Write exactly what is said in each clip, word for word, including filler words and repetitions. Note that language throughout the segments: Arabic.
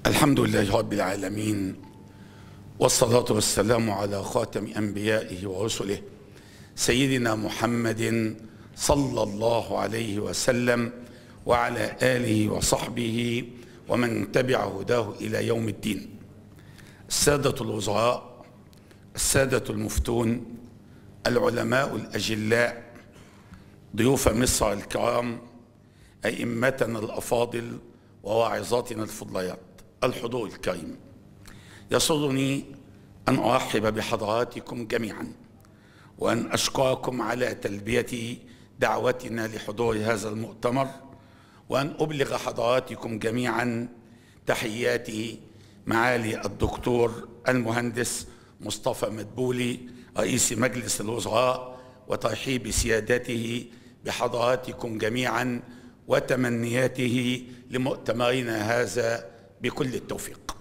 الحمد لله رب العالمين، والصلاة والسلام على خاتم أنبيائه ورسله سيدنا محمد صلى الله عليه وسلم وعلى آله وصحبه ومن تبع هداه إلى يوم الدين. السادة الوزراء، السادة المفتون، العلماء الأجلاء، ضيوف مصر الكرام، أئمتنا الأفاضل وواعظاتنا الفضليات، الحضور الكريم، يسرني أن أرحب بحضراتكم جميعا وأن أشكركم على تلبية دعوتنا لحضور هذا المؤتمر، وأن أبلغ حضراتكم جميعا تحياتي معالي الدكتور المهندس مصطفى مدبولي رئيس مجلس الوزراء، وترحيب سيادته بحضراتكم جميعا وتمنياته لمؤتمرنا هذا بكل التوفيق.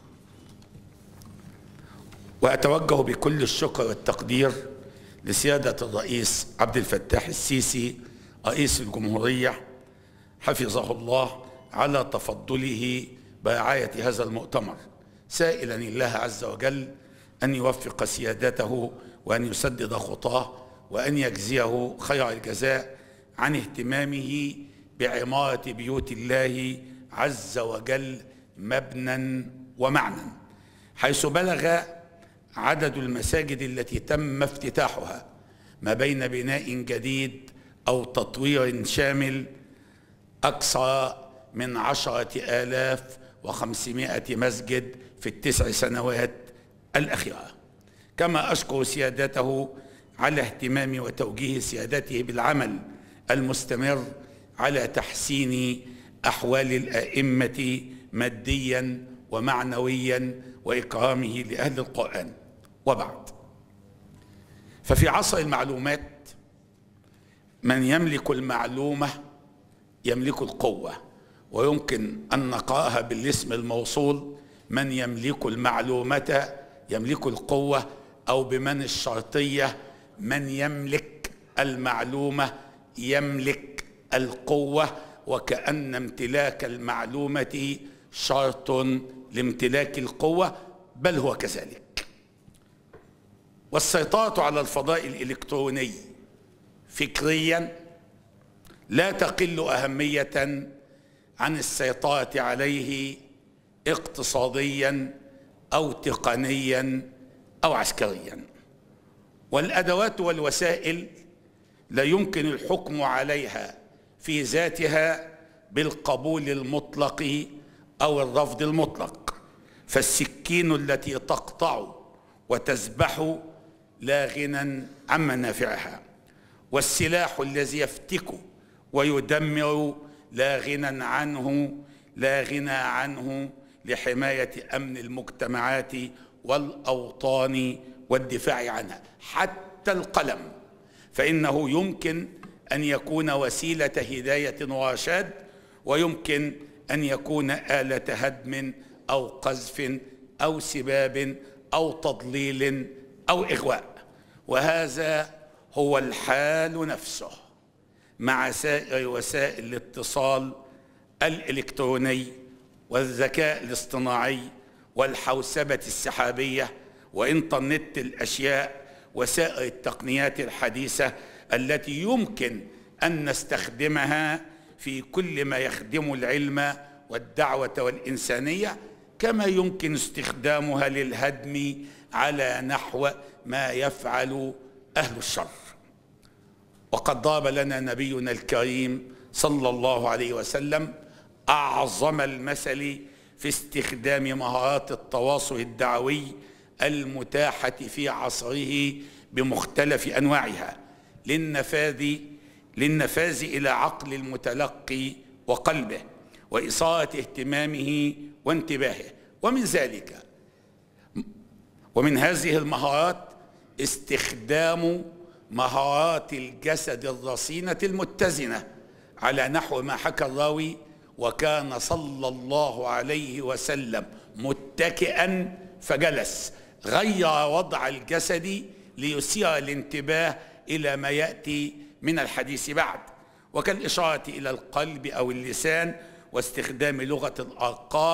وأتوجه بكل الشكر والتقدير لسيادة الرئيس عبد الفتاح السيسي رئيس الجمهورية حفظه الله على تفضله برعاية هذا المؤتمر، سائلا الله عز وجل أن يوفق سيادته وأن يسدد خطاه وأن يجزيه خير الجزاء عن اهتمامه بعمارة بيوت الله عز وجل مبنى ومعنى، حيث بلغ عدد المساجد التي تم افتتاحها ما بين بناء جديد أو تطوير شامل أكثر من عشرة آلاف وخمسمائة مسجد في التسع سنوات الأخيرة. كما أشكر سيادته على اهتمام وتوجيه سيادته بالعمل المستمر على تحسين أحوال الأئمة ماديا ومعنويا وإكرامه لأهل القرآن. وبعد، ففي عصر المعلومات من يملك المعلومة يملك القوة، ويمكن أن نقرأها بالاسم الموصول من يملك المعلومة يملك القوة، أو بمن الشرطية من يملك المعلومة يملك القوة، وكأن امتلاك المعلومة شرط لامتلاك القوة، بل هو كذلك. والسيطرة على الفضاء الإلكتروني فكريا لا تقل أهمية عن السيطرة عليه اقتصاديا أو تقنيا أو عسكريا. والأدوات والوسائل لا يمكن الحكم عليها في ذاتها بالقبول المطلق أو الرفض المطلق، فالسكين التي تقطع وتذبح لا غنى عن منافعها، والسلاح الذي يفتك ويدمر لا غنى عنه لا غنى عنه لحماية أمن المجتمعات والأوطان والدفاع عنها. حتى القلم فإنه يمكن أن يكون وسيلة هداية ورشاد، ويمكن أن يكون آلة هدم أو قذف أو سباب أو تضليل أو إغواء. وهذا هو الحال نفسه مع سائر وسائل الاتصال الإلكتروني والذكاء الاصطناعي والحوسبة السحابية وإنترنت الأشياء وسائر التقنيات الحديثة التي يمكن أن نستخدمها في كل ما يخدم العلم والدعوة والإنسانية، كما يمكن استخدامها للهدم على نحو ما يفعل أهل الشر. وقد ضرب لنا نبينا الكريم صلى الله عليه وسلم أعظم المثل في استخدام مهارات التواصل الدعوي المتاحة في عصره بمختلف أنواعها للنفاذ للنفاذ إلى عقل المتلقي وقلبه وإثارة اهتمامه وانتباهه. ومن ذلك ومن هذه المهارات استخدام مهارات الجسد الرصينة المتزنة على نحو ما حكى الراوي: وكان صلى الله عليه وسلم متكئا فجلس، غير وضع الجسد ليثير الانتباه إلى ما يأتي من الحديث بعد، وكالإشارة إلى القلب أو اللسان واستخدام لغة الأرقام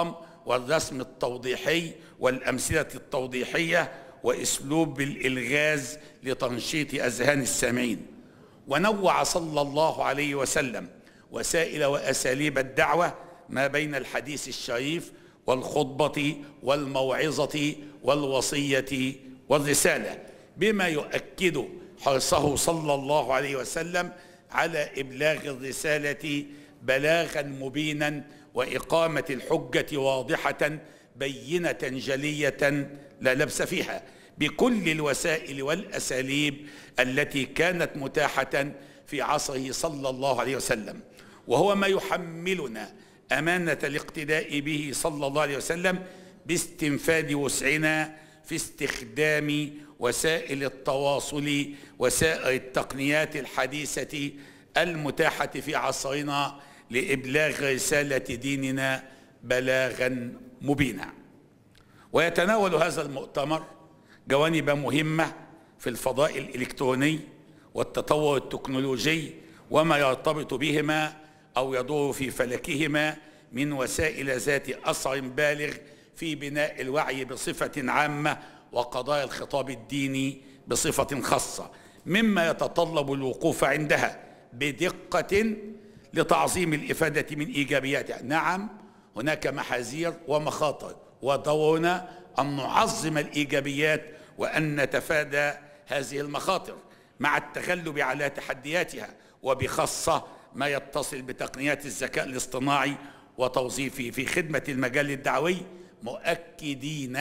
والرسم التوضيحي والأمثلة التوضيحية وأسلوب الإلغاز لتنشيط أذهان السامعين. ونوع صلى الله عليه وسلم وسائل وأساليب الدعوة ما بين الحديث الشريف والخطبة والموعظة والوصية والرسالة، بما يؤكد حرصه صلى الله عليه وسلم على إبلاغ الرسالة بلاغا مبينا وإقامة الحجة واضحة بينة جلية لا لبس فيها بكل الوسائل والأساليب التي كانت متاحة في عصره صلى الله عليه وسلم، وهو ما يحملنا أمانة الاقتداء به صلى الله عليه وسلم باستنفاذ وسعنا في استخدام وسائل التواصل وسائر التقنيات الحديثة المتاحة في عصرنا لإبلاغ رسالة ديننا بلاغا مبينا. ويتناول هذا المؤتمر جوانب مهمة في الفضاء الإلكتروني والتطور التكنولوجي وما يرتبط بهما أو يدور في فلكهما من وسائل ذات أثر بالغ في بناء الوعي بصفة عامة وقضايا الخطاب الديني بصفة خاصة، مما يتطلب الوقوف عندها بدقة لتعظيم الإفادة من إيجابياتها. نعم، هناك محاذير ومخاطر، ودورنا أن نعظم الإيجابيات وأن نتفادى هذه المخاطر مع التغلب على تحدياتها، وبخاصة ما يتصل بتقنيات الذكاء الاصطناعي وتوظيفه في خدمة المجال الدعوي، مؤكدين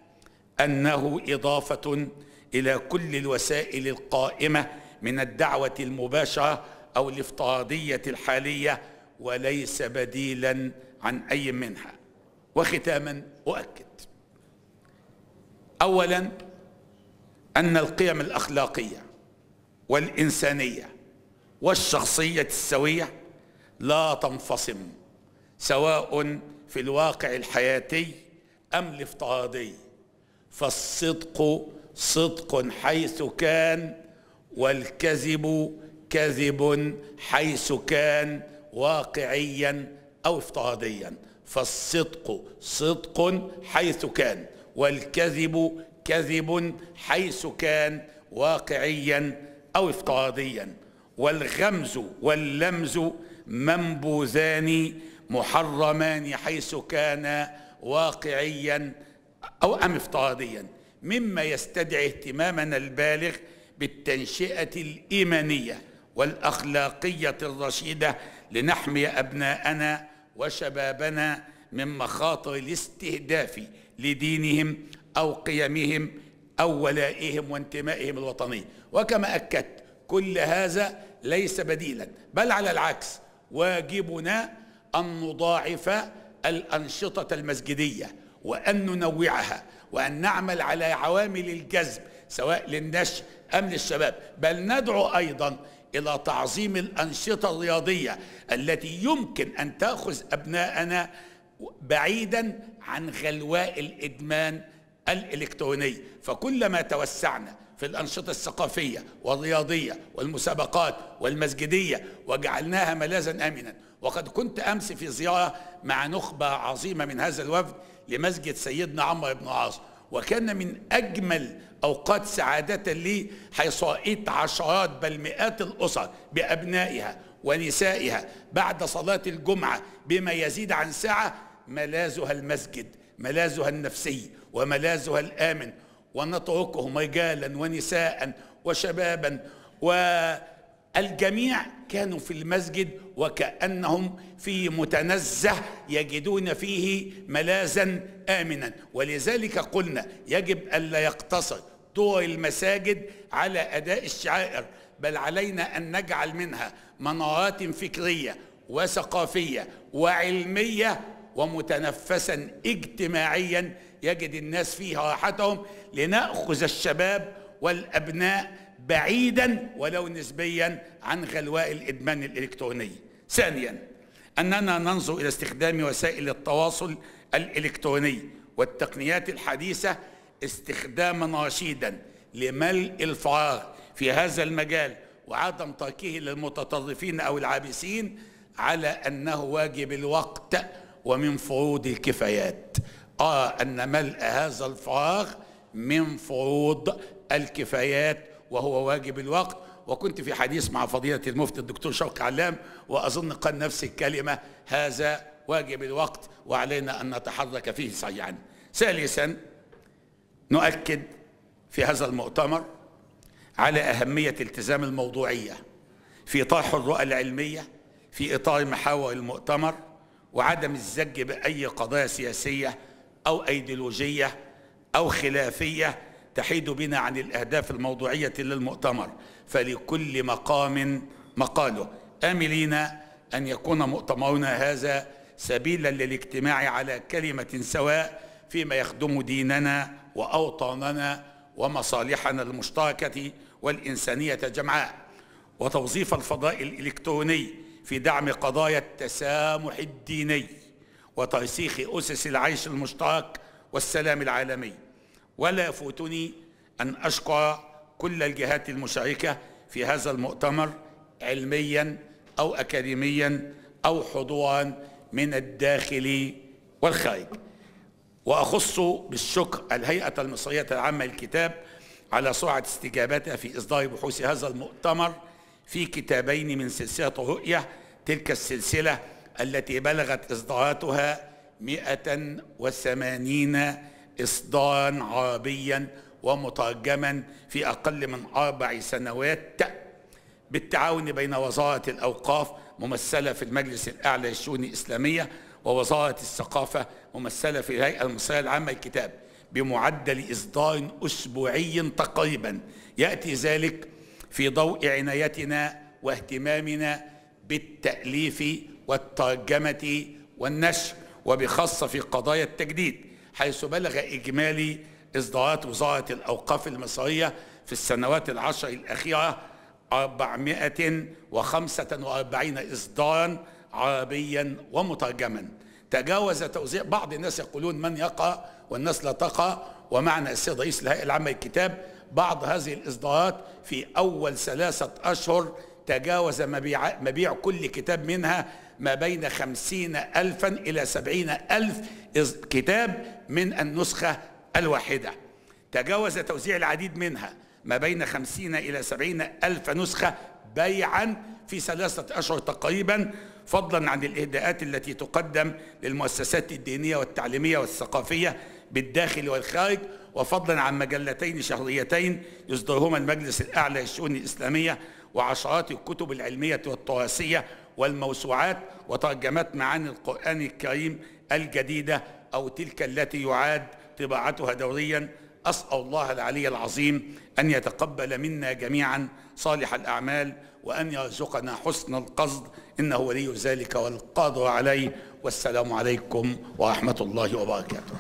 أنه إضافة إلى كل الوسائل القائمة من الدعوة المباشرة أو الافتراضية الحالية، وليس بديلا عن أي منها. وختاما أؤكد أولا أن القيم الأخلاقية والإنسانية والشخصية السوية لا تنفصم سواء في الواقع الحياتي أم الافتراضي، فالصدق صدق حيث كان، والكذب كذب حيث كان، واقعيا أو افتراضيا. فالصدق صدق حيث كان، والكذب كذب حيث كان، واقعيا أو افتراضيا. والغمز واللمز منبوذان محرمان حيث كان واقعيا أو أم افتراضيا، مما يستدعي اهتمامنا البالغ بالتنشئة الإيمانية والأخلاقية الرشيدة لنحمي أبناءنا وشبابنا من مخاطر الاستهداف لدينهم أو قيمهم أو ولائهم وانتمائهم الوطني. وكما أكدت، كل هذا ليس بديلا، بل على العكس، واجبنا أن نضاعف الأنشطة المسجدية وأن ننوعها وأن نعمل على عوامل الجذب سواء للنشء أم للشباب، بل ندعو أيضا إلى تعظيم الأنشطة الرياضية التي يمكن أن تأخذ أبناءنا بعيدا عن غلواء الإدمان الإلكتروني. فكلما توسعنا في الأنشطة الثقافية والرياضية والمسابقات والمسجدية وجعلناها ملاذا آمنا. وقد كنت أمس في زيارة مع نخبة عظيمة من هذا الوفد لمسجد سيدنا عمرو بن العاص، وكان من أجمل أوقات سعادة لي حيث رأيت عشرات بل مئات الأسر بأبنائها ونسائها بعد صلاة الجمعة بما يزيد عن ساعة ملاذها المسجد، ملاذها النفسي وملاذها الآمن، ونتركهم رجالا ونساء وشبابا، والجميع كانوا في المسجد وكأنهم في متنزه يجدون فيه ملاذا آمنا. ولذلك قلنا يجب ألا يقتصر دور المساجد على أداء الشعائر، بل علينا أن نجعل منها منارات فكرية وثقافية وعلمية ومتنفسا اجتماعيا يجد الناس فيها راحتهم، لنأخذ الشباب والأبناء بعيدا ولو نسبيا عن غلواء الإدمان الإلكتروني. ثانيا، أننا ننظر إلى استخدام وسائل التواصل الإلكتروني والتقنيات الحديثة استخداما رشيدا لملء الفراغ في هذا المجال وعدم تركه للمتطرفين أو العابثين، على أنه واجب الوقت ومن فروض الكفايات. أرى أن ملء هذا الفراغ من فروض الكفايات وهو واجب الوقت. وكنت في حديث مع فضيلة المفتي الدكتور شوقي علام وأظن قال نفس الكلمة، هذا واجب الوقت وعلينا أن نتحرك فيه سريعا. ثالثا، نؤكد في هذا المؤتمر على أهمية التزام الموضوعية في طرح الرؤى العلمية في إطار محاور المؤتمر، وعدم الزج بأي قضايا سياسية أو أيديولوجية أو خلافية تحيد بنا عن الأهداف الموضوعية للمؤتمر، فلكل مقام مقاله، آملين أن يكون مؤتمرنا هذا سبيلا للاجتماع على كلمة سواء فيما يخدم ديننا وأوطاننا ومصالحنا المشتركة والإنسانية جمعاء، وتوظيف الفضاء الإلكتروني في دعم قضايا التسامح الديني وترسيخ أسس العيش المشترك والسلام العالمي. ولا يفوتني أن أشكر كل الجهات المشاركة في هذا المؤتمر علميا أو أكاديميا أو حضورا من الداخل والخارج. وأخص بالشكر الهيئة المصرية العامة للكتاب على سرعة استجابتها في إصدار بحوث هذا المؤتمر في كتابين من سلسلة رؤية، تلك السلسلة التي بلغت إصداراتها مئة وثمانين إصدارا عربيا ومترجما في أقل من أربع سنوات، بالتعاون بين وزارة الأوقاف ممثلة في المجلس الأعلى للشؤون الإسلامية ووزارة الثقافة ممثلة في الهيئة المصرية العامة للكتاب، بمعدل إصدار أسبوعي تقريبا. يأتي ذلك في ضوء عنايتنا واهتمامنا بالتأليف والترجمة والنشر، وبخاصة في قضايا التجديد، حيث بلغ إجمالي إصدارات وزارة الأوقاف المصرية في السنوات العشر الأخيرة أربعمائة وخمسة وأربعين إصدارا عربيا ومترجما. تجاوز توزيع، بعض الناس يقولون من يقرأ والناس لا تقرأ، ومعنى السيد رئيس الهيئة العامة للكتاب بعض هذه الإصدارات في أول ثلاثة أشهر تجاوز مبيع, مبيع كل كتاب منها ما بين خمسين ألفا إلى سبعين ألف كتاب من النسخة الواحدة. تجاوز توزيع العديد منها ما بين خمسين إلى سبعين ألف نسخة بيعا في ثلاثة أشهر تقريبا، فضلا عن الإهداءات التي تقدم للمؤسسات الدينية والتعليمية والثقافية بالداخل والخارج، وفضلا عن مجلتين شهريتين يصدرهما المجلس الأعلى للشؤون الإسلامية، وعشرات الكتب العلمية والتراثية والموسوعات وترجمات معاني القرآن الكريم الجديدة أو تلك التي يعاد طباعتها دوريا. أسأل الله العلي العظيم أن يتقبل منا جميعا صالح الأعمال وأن يرزقنا حسن القصد، إنه ولي ذلك والقادر عليه. والسلام عليكم ورحمة الله وبركاته.